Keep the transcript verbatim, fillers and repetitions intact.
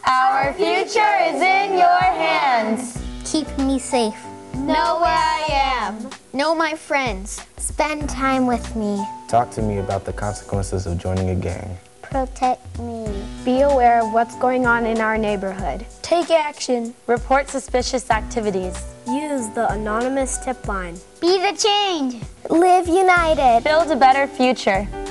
Our future is in your hands. Keep me safe. Know where I am. Know my friends. Spend time with me. Talk to me about the consequences of joining a gang. Protect me. Be aware of what's going on in our neighborhood. Take action. Report suspicious activities. Use the anonymous tip line. Be the change. Live united. Build a better future.